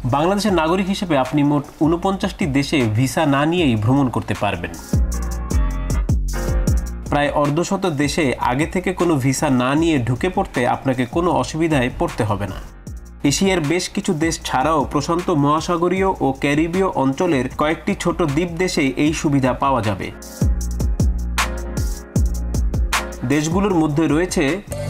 বাংলাদেশের নাগরিক হিসেবে আপনি মোট ৪৯টি দেশে ভিসা না নিয়েই ভ্রমণ করতে পারবেন। প্রায় অর্ধশত দেশে আগে থেকে কোনো ভিসা না নিয়ে ঢুকে পড়তে আপনাকে কোনো অসুবিধায় পড়তে হবে না। এশিয়ার বেশ কিছু দেশ ছাড়াও প্রশান্ত মহাসাগরীয় ও ক্যারিবীয় অঞ্চলের কয়েকটি ছোট দ্বীপ দেশে এই সুবিধা পাওয়া যাবে। দেশগুলোর মধ্যে রয়েছে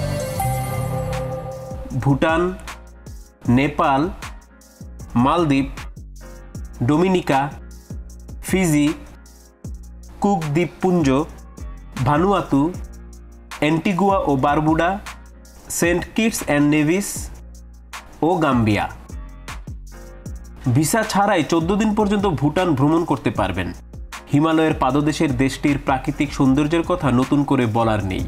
ভুটান, নেপাল, মালদ্বীপ, ডোমিনিকা, ফিজি, কুক দ্বীপপুঞ্জ, ভানুয়াতু, অ্যান্টিগুয়া ও Barbuda, Saint Kitts and Nevis ও গাম্বিয়া। ভিসা ছাড়াই 14 দিন পর্যন্ত ভুটান ভ্রমণ করতে পারবেন। হিমালয়ের পাদদেশের দেশটির প্রাকৃতিক সৌন্দর্যের কথা নতুন করে বলার নেই।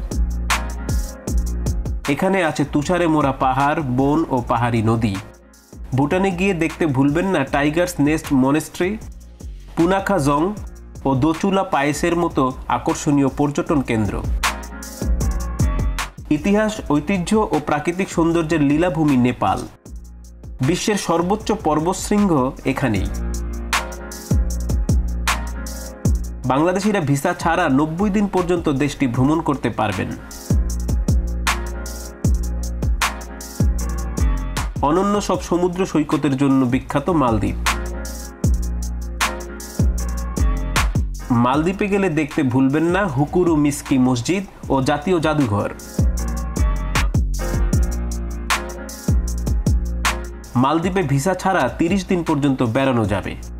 এখানে আছে তুষারে মোড়া পাহাড়, বন ও পাহাড়ি নদী। ভুটানে গিয়ে দেখতে ভুলবেন না tiger's nest monastery, Punakha Dzong ও দোচুলা পায়েসের মতো আকর্ষণীয় পর্যটন কেন্দ্র। ইতিহাস, ঐতিহ্য ও প্রাকৃতিক সৌন্দর্যের লীলাভূমি নেপাল। বিশ্বের সর্বোচ্চ পর্বতশৃঙ্গ এখানেই। বাংলাদেশিরা ভিসা ছাড়া 90 দিন পর্যন্ত দেশটি ভ্রমণ করতে পারবেন। অনন্য সব সমুদ্র সৈকতের জন্য বিখ্যাত মালদ্বীপ। মালদ্বীপে গেলে দেখতে ভুলবেন না হুকুরু মিস্কি মসজিদ ও জাতীয় জাদুঘর। মালদ্বীপে ভিসা ছাড়া 30 দিন পর্যন্ত বেড়ানো যাবে।